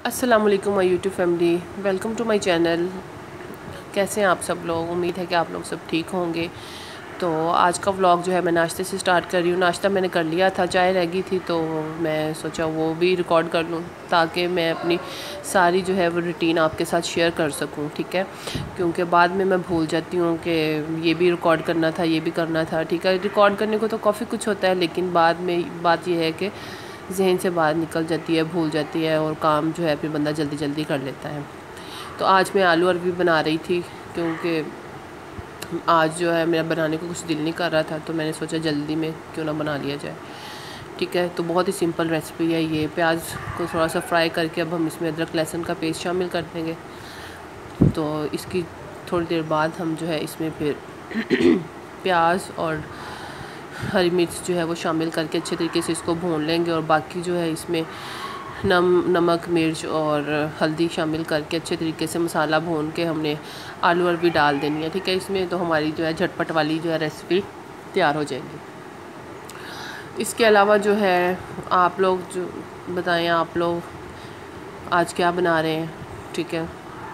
अस्सलाम वालेकुम my YouTube family, welcome to my channel. कैसे हैं आप सब लोग? उम्मीद है कि आप लोग सब ठीक होंगे। तो आज का व्लॉग जो है मैं नाश्ते से स्टार्ट कर रही हूँ। नाश्ता मैंने कर लिया था, चाय रह गई थी तो मैं सोचा वो भी रिकॉर्ड कर लूँ ताकि मैं अपनी सारी जो है वो रूटीन आपके साथ शेयर कर सकूँ, ठीक है। क्योंकि बाद में मैं भूल जाती हूँ कि ये भी रिकॉर्ड करना था, ये भी करना था, ठीक है। रिकॉर्ड करने को तो काफ़ी कुछ होता है, लेकिन बाद में बात यह है कि जहन से बाहर निकल जाती है, भूल जाती है और काम जो है फिर बंदा जल्दी जल्दी कर लेता है। तो आज मैं आलू अरबी बना रही थी क्योंकि आज जो है मेरा बनाने को कुछ दिल नहीं कर रहा था, तो मैंने सोचा जल्दी में क्यों ना बना लिया जाए, ठीक है। तो बहुत ही सिंपल रेसिपी है ये। प्याज को थोड़ा सा फ्राई करके अब हम इसमें अदरक लहसुन का पेस्ट शामिल कर देंगे। तो इसकी थोड़ी देर बाद हम जो है इसमें फिर प्याज और हरी मिर्च जो है वो शामिल करके अच्छे तरीके से इसको भून लेंगे। और बाकी जो है इसमें नमक मिर्च और हल्दी शामिल करके अच्छे तरीके से मसाला भून के हमने आलू अरबी डाल देनी है, ठीक है। इसमें तो हमारी जो है झटपट वाली जो है रेसिपी तैयार हो जाएगी। इसके अलावा जो है आप लोग जो बताएं, आप लोग आज क्या बना रहे हैं, ठीक है।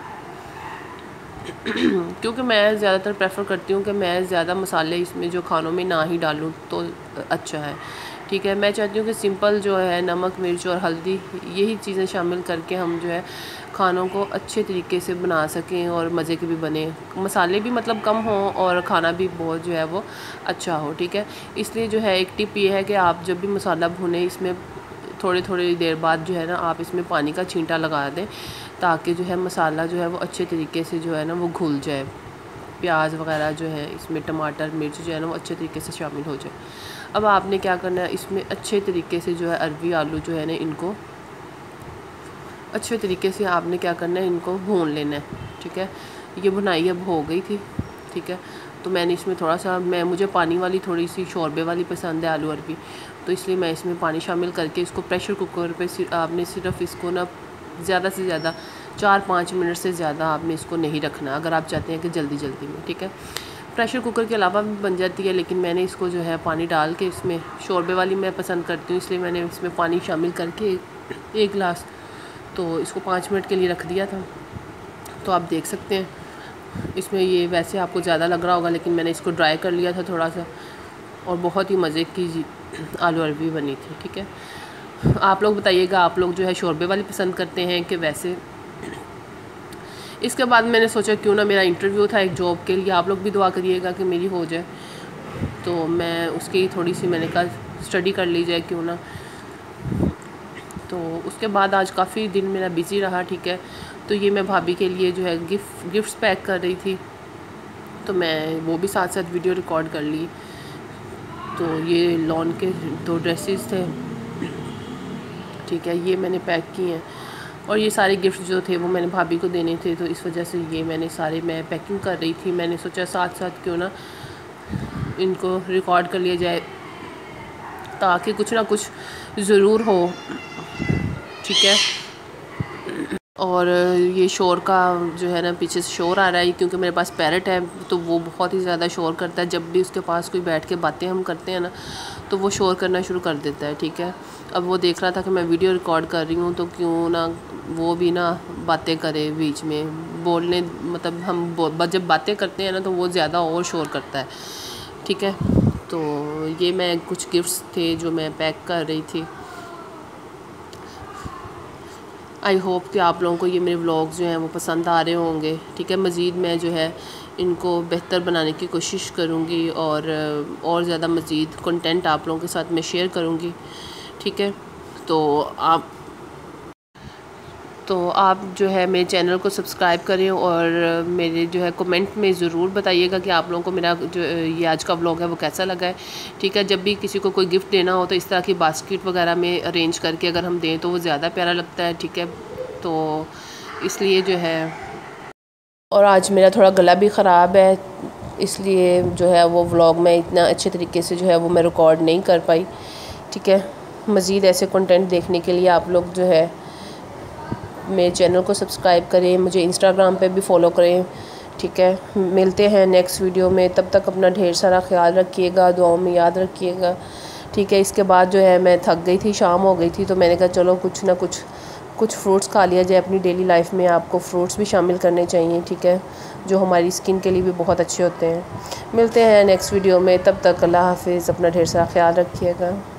क्योंकि मैं ज़्यादातर प्रेफर करती हूँ कि मैं ज़्यादा मसाले इसमें जो खानों में ना ही डालूँ तो अच्छा है, ठीक है। मैं चाहती हूँ कि सिंपल जो है नमक मिर्च और हल्दी यही चीज़ें शामिल करके हम जो है खानों को अच्छे तरीके से बना सकें और मज़े के भी बने, मसाले भी मतलब कम हों और खाना भी बहुत जो है वो अच्छा हो, ठीक है। इसलिए जो है एक टिप ये है कि आप जब भी मसाला भुने इसमें थोड़ी देर बाद जो है ना आप इसमें पानी का छींटा लगा दें ताकि जो है मसाला जो है वो अच्छे तरीके से जो है ना वो घुल जाए। प्याज वगैरह जो है इसमें टमाटर मिर्च जो है ना वो अच्छे तरीके से शामिल हो जाए। अब आपने क्या करना है, इसमें अच्छे तरीके से जो है अरबी आलू जो है ना इनको अच्छे तरीके से आपने क्या करना है, इनको भून लेना है, ठीक है। ये भुनाई अब हो गई थी, ठीक है। तो मैंने इसमें थोड़ा सा मुझे पानी वाली थोड़ी सी शोरबे वाली पसंद है आलू अरबी, तो इसलिए मैं इसमें पानी शामिल करके इसको प्रेशर कुकर पे आपने सिर्फ इसको ना ज़्यादा से ज़्यादा 4-5 मिनट से ज़्यादा आपने इसको नहीं रखना अगर आप चाहते हैं कि जल्दी जल्दी में, ठीक है। प्रेशर कुकर के अलावा भी बन जाती है, लेकिन मैंने इसको जो है पानी डाल के इसमें शोरबे वाली मैं पसंद करती हूँ, इसलिए मैंने इसमें पानी शामिल करके एक गिलास तो इसको 5 मिनट के लिए रख दिया था। तो आप देख सकते हैं इसमें ये वैसे आपको ज़्यादा लग रहा होगा, लेकिन मैंने इसको ड्राई कर लिया था थोड़ा सा और बहुत ही मज़े की आलू अरबी बनी थी, ठीक है। आप लोग बताइएगा, आप लोग जो है शोरबे वाली पसंद करते हैं कि वैसे। इसके बाद मैंने सोचा क्यों ना, मेरा इंटरव्यू था एक जॉब के लिए, आप लोग भी दुआ करिएगा कि मेरी हो जाए, तो मैं उसकी थोड़ी सी मैंने कहा स्टडी कर ली जाए क्यों ना। तो उसके बाद आज काफ़ी दिन मेरा बिज़ी रहा, ठीक है। तो ये मैं भाभी के लिए जो है गिफ्ट्स पैक कर रही थी, तो मैं वो भी साथ साथ वीडियो रिकॉर्ड कर ली। तो ये लॉन के 2 ड्रेसेस थे, ठीक है, ये मैंने पैक किए हैं। और ये सारे गिफ्ट जो थे वो मैंने भाभी को देने थे, तो इस वजह से ये मैंने सारे मैं पैकिंग कर रही थी। मैंने सोचा साथ साथ क्यों ना इनको रिकॉर्ड कर लिया जाए ताकि कुछ ना कुछ ज़रूर हो, ठीक है। और ये शोर का जो है ना पीछे से शोर आ रहा है क्योंकि मेरे पास पैरट है, तो वो बहुत ही ज़्यादा शोर करता है। जब भी उसके पास कोई बैठ के बातें हम करते हैं ना तो वो शोर करना शुरू कर देता है, ठीक है। अब वो देख रहा था कि मैं वीडियो रिकॉर्ड कर रही हूँ, तो क्यों ना वो भी ना बातें करे बीच में, बोलने मतलब हम जब बातें करते हैं ना तो वो ज़्यादा और शोर करता है, ठीक है। तो ये मैं कुछ गिफ्ट्स थे जो मैं पैक कर रही थी। आई होप कि आप लोगों को ये मेरे व्लॉग्स जो हैं वो पसंद आ रहे होंगे, ठीक है। मज़ीद मैं जो है इनको बेहतर बनाने की कोशिश करूँगी और ज़्यादा मज़ीद कंटेंट आप लोगों के साथ मैं शेयर करूँगी, ठीक है। तो आप जो है मेरे चैनल को सब्सक्राइब करें और मेरे जो है कमेंट में ज़रूर बताइएगा कि आप लोगों को मेरा जो ये आज का व्लॉग है वो कैसा लगा है, ठीक है। जब भी किसी को कोई गिफ्ट देना हो तो इस तरह की बास्केट वगैरह में अरेंज करके अगर हम दें तो वो ज़्यादा प्यारा लगता है, ठीक है। तो इसलिए जो है, और आज मेरा थोड़ा गला भी ख़राब है, इसलिए जो है वो व्लॉग में इतना अच्छे तरीके से जो है वो मैं रिकॉर्ड नहीं कर पाई, ठीक है। मज़ीद ऐसे कंटेंट देखने के लिए आप लोग जो है मेरे चैनल को सब्सक्राइब करें, मुझे इंस्टाग्राम पे भी फॉलो करें, ठीक है। मिलते हैं नेक्स्ट वीडियो में, तब तक अपना ढेर सारा ख्याल रखिएगा, दुआओं में याद रखिएगा, ठीक है। इसके बाद जो है मैं थक गई थी, शाम हो गई थी, तो मैंने कहा चलो कुछ ना कुछ कुछ फ्रूट्स खा लिया जाए अपनी डेली लाइफ में। आपको फ्रूट्स भी शामिल करने चाहिए, ठीक है, जो हमारी स्किन के लिए भी बहुत अच्छे होते हैं। मिलते हैं नेक्स्ट वीडियो में, तब तक अल्लाह हाफिज़, अपना ढेर सारा ख्याल रखिएगा।